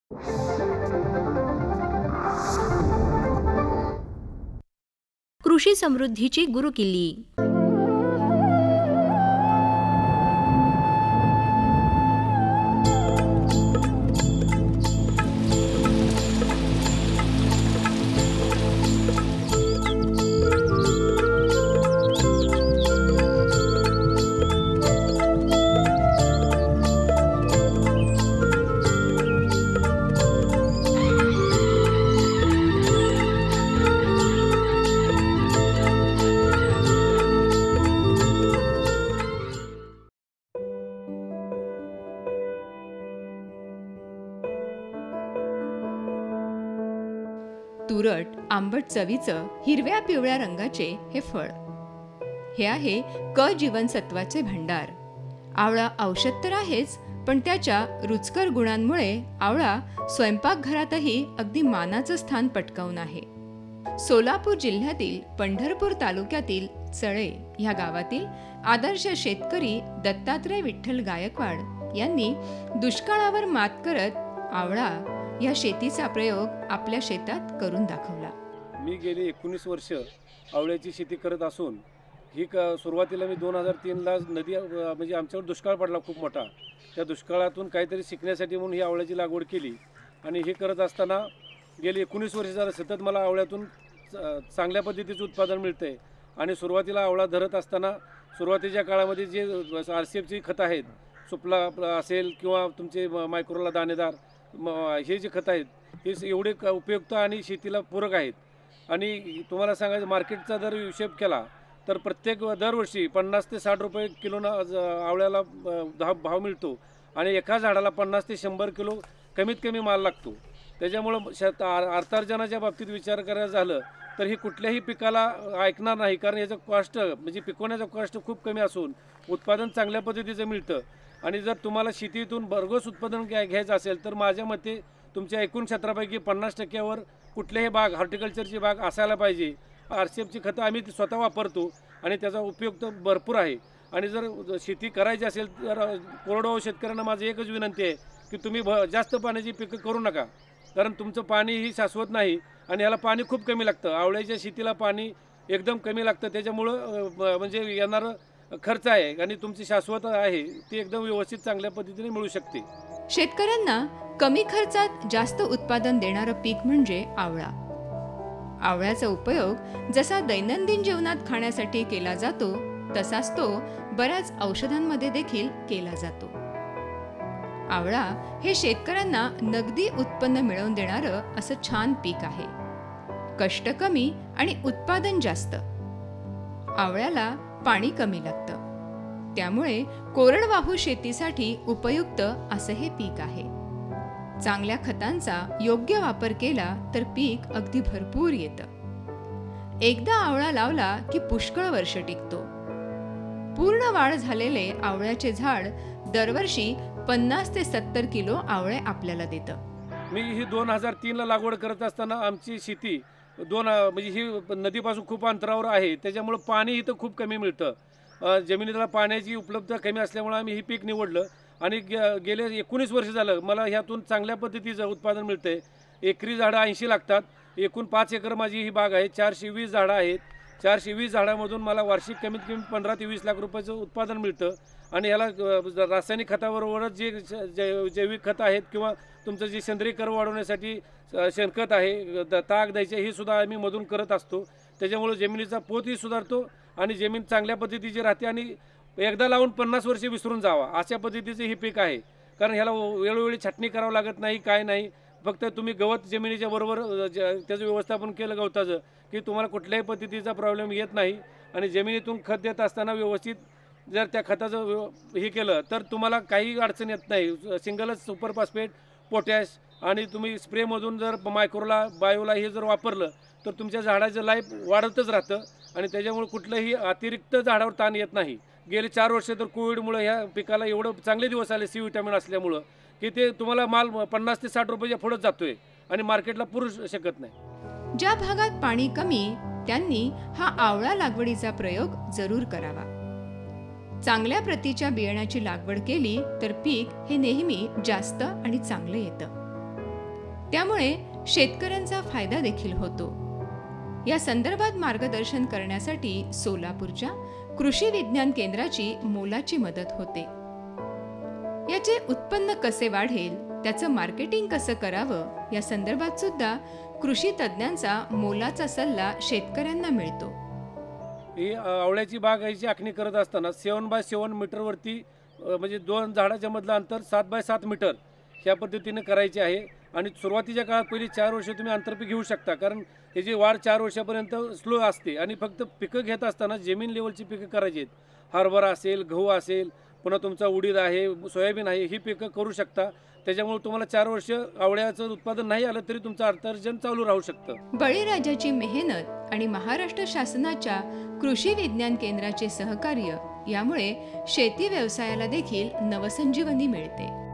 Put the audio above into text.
कृषी समृद्धीची गुरुकिल्ली. तुरट आंबट चवीचं हिरव्या पिवळ्या रंगाचे हे फळ. हे आहे क जीवनसत्वाचे भांडार. आवळा औषध तर आहेच, पण त्याच्या रुचकर गुणांमुळे आवळा स्वयंपाकघरातही अगदी मानाचं स्थान पटकावून आहे. सोलापूर जिल्ह्यातील पंढरपूर तालुक्यातील चळे ह्या गावातील आदर्श शेतकरी दत्तात्रय विठ्ठल गायकवाड यांनी दुष्काळावर मात करत आवळा या शेतीचा प्रयोग आपल्या शेतात करून दाखवला. मी गेली 19 वर्ष आवळ्याची शेती करत असून ही सुरुवातीला मी 2003ला नदी म्हणजे आमच्यावर दुष्काळ पडला खूप मोठा. त्या दुष्काळातून काहीतरी शिकण्यासाठी म्हणून ही आवळ्याची लागवड केली आणि हे करत असताना गेली 19 वर्ष झालं सतत मला आवळ्यातून चांगल्या पद्धतीचं उत्पादन मिळतंय. आणि सुरुवातीला आवळा धरत असताना सुरुवातीच्या काळामध्ये जे RCFची खतं आहेत, सुपला असेल किंवा तुमचे मायक्रोला दाणेदार हे जे खतं आहेत हे एवढे उपयुक्त आणि शेतीला पूरक आहेत. आणि तुम्हाला सांगायचं मार्केटचा जर हिशेब केला तर प्रत्येक दरवर्षी 50 ते 60 रुपये किलोनं आवळ्याला भाव मिळतो आणि एका झाडाला 50 ते 100 किलो कमीत कमी माल लागतो. त्याच्यामुळं अर्थार्जनाच्या बाबतीत विचार करायचा झालं तर ही कुठल्याही पिकाला ऐकणार नाही, कारण याचं कॉस्ट म्हणजे पिकवण्याचं कॉस्ट खूप कमी असून उत्पादन चांगल्या पद्धतीचं मिळतं. आणि जर तुम्हाला शेतीतून भरघोस उत्पादन घ्यायचं असेल तर माझ्या मते तुमच्या एकूण क्षेत्रापैकी 50% कुठल्याही बाग हॉर्टिकल्चरची बाग असायला पाहिजे. RCFची खतं आम्ही स्वतः वापरतो आणि त्याचा उपयोग तर भरपूर आहे. आणि जर शेती करायची असेल तर कोरडवाहू शेतकऱ्यांना माझं एकच विनंती आहे की तुम्ही जास्त पाण्याची पिकं करू नका, कारण तुमचं पाणी ही शाश्वत नाही आणि याला पाणी खूप कमी लागतं. आवळ्याच्या शेतीला पाणी एकदम कमी लागतं, त्याच्यामुळं म्हणजे येणारं खर्च आहे आणि तुमची शाश्वत आहे ती एकदम व्यवस्थित चांगल्या पद्धतीने मिळू शकते. शेतकऱ्यांना कमी खर्चात जास्त उत्पादन देणारं पीक म्हणजे आवळा. आवळ्याचा उपयोग जसा दैनंदिन जीवनात खाण्यासाठी केला जातो तसाच तो बऱ्याच औषधांमध्ये देखील केला जातो. आवळा हे शेतकऱ्यांना नगदी उत्पन्न मिळवून देणारं असं छान पीक आहे. कष्ट कमी आणि उत्पादन जास्त. आवळ्याला पाणी कमी लागतं, त्यामुळे कोरडवाहू शेतीसाठी उपयुक्त असं हे पीक आहे. चांगल्या खतांचा योग्य वापर केला तर पीक अगदी भरपूर येतं. एकदा आवळा लावला की पुष्कळ वर्ष टिकतो. पूर्ण वाढ झालेले आवळ्याचे झाड दरवर्षी 50 ते 70 किलो आवळे आपल्याला देतं. मी ही 2003ला लागवड करत असताना आमची शेती म्हणजे ही नदीपासून खूप अंतरावर आहे, त्याच्यामुळं पाणी इथं खूप कमी मिळतं. जमिनीला पाण्याची उपलब्धता कमी असल्यामुळं आम्ही ही पीक निवडलं आणि गेले 19 वर्ष झालं मला ह्यातून चांगल्या पद्धतीचं उत्पादन मिळतं आहे. एकरी झाडं 80 लागतात. एकूण 5 एकर माझी ही बाग आहे. 420 झाडं आहेत. 420 झाडामधून मला वार्षिक कमीत कमी 15 ते 20 लाख रुपयाचं उत्पादन मिळतं. आणि ह्याला रासायनिक खताबरोबरच जे जैविक खतं आहेत किंवा तुमचं जे सेंद्रिय कर वाढवण्यासाठी शेणखत आहे, ताक द्यायचे, हे सुद्धा आम्ही मधून करत असतो. त्याच्यामुळे जमिनीचा पोतही सुधारतो आणि जमीन चांगल्या पद्धतीची राहते आणि एकदा लावून 50 वर्षे विसरून जावा अशा पद्धतीचे हे पीक आहे. कारण ह्याला वेळोवेळी छाटणी करावं लागत नाही, काय नाही. फक्त तुम्ही गवत जमिनीच्या बरोबर त्याचं व्यवस्थापन केलं गवताचं की तुम्हाला कुठल्याही पद्धतीचा प्रॉब्लेम येत नाही. आणि जमिनीतून खत देत असताना व्यवस्थित जर त्या खताचं हे केलं तर तुम्हाला काही अडचण येत नाही. सिंगलच सुपर फॉस्फेट, पोटॅश आणि तुम्ही स्प्रेमधून जर मायक्रोला बायोला हे जर वापरलं तर तुमच्या झाडाचं लाईफ वाढतच राहतं आणि त्याच्यामुळे कुठलंही अतिरिक्त झाडावर ताण येत नाही. गेले 4 वर्ष तर कोविडमुळे ह्या पिकाला एवढं चांगले दिवस आले C विटॅमिन असल्यामुळं की ते तुम्हाला माल 50 ते 60 रुपयाच्या पुढेच जातोय आणि मार्केटला पुरू शकत नाही. ज्या भागात पाणी कमी त्यांनी हा आवळा लागवडीचा प्रयोग जरूर करावा. चांगल्या प्रतीच्या बियाण्याची लागवड केली तर पीक हे नेहमी जास्त आणि चांगलं येतं. त्यामुळे शेतकऱ्यांचा फायदा देखील होतो. या संदर्भात मार्गदर्शन करण्यासाठी सोलापूरच्या कृषी विज्ञान केंद्राची मोलाची मदत होते. याचे उत्पन्न कसे वाढेल, त्याचं मार्केटिंग कसं करावं या संदर्भात सुद्धा कृषी तज्ज्ञांचा मोलाचा सल्ला शेतकऱ्यांना मिळतो. ही आवळ्याची बागायची आखणी करत असताना 7x7 मीटरवरती म्हणजे 2 झाडाच्या मधलं अंतर 7x7 मीटर ह्या पद्धतीने करायचे आहे. आणि सुरुवातीच्या काळात पहिली 4 वर्ष तुम्ही आंतरपीक घेऊ शकता, कारण याची वाढ 4 वर्षापर्यंत स्लो असते. आणि फक्त पिकं घेत असताना जमीन लेवलची पिकं करायची आहेत. हरभरा असेल, गहू असेल, पुन्हा तुमचा उडीद आहे, सोयाबीन आहे, ही पिकं करू शकता. त्याच्यामुळे तुम्हाला 4 वर्ष आवळ्याचं उत्पादन नाही आलं तरी तुमचं अर्थार्जन चालू राहू शकतं. बळीराजाची मेहनत आणि महाराष्ट्र शासनाच्या कृषी विज्ञान केंद्राचे सहकार्य यामुळे शेती व्यवसायाला देखील नवसंजीवनी मिळते.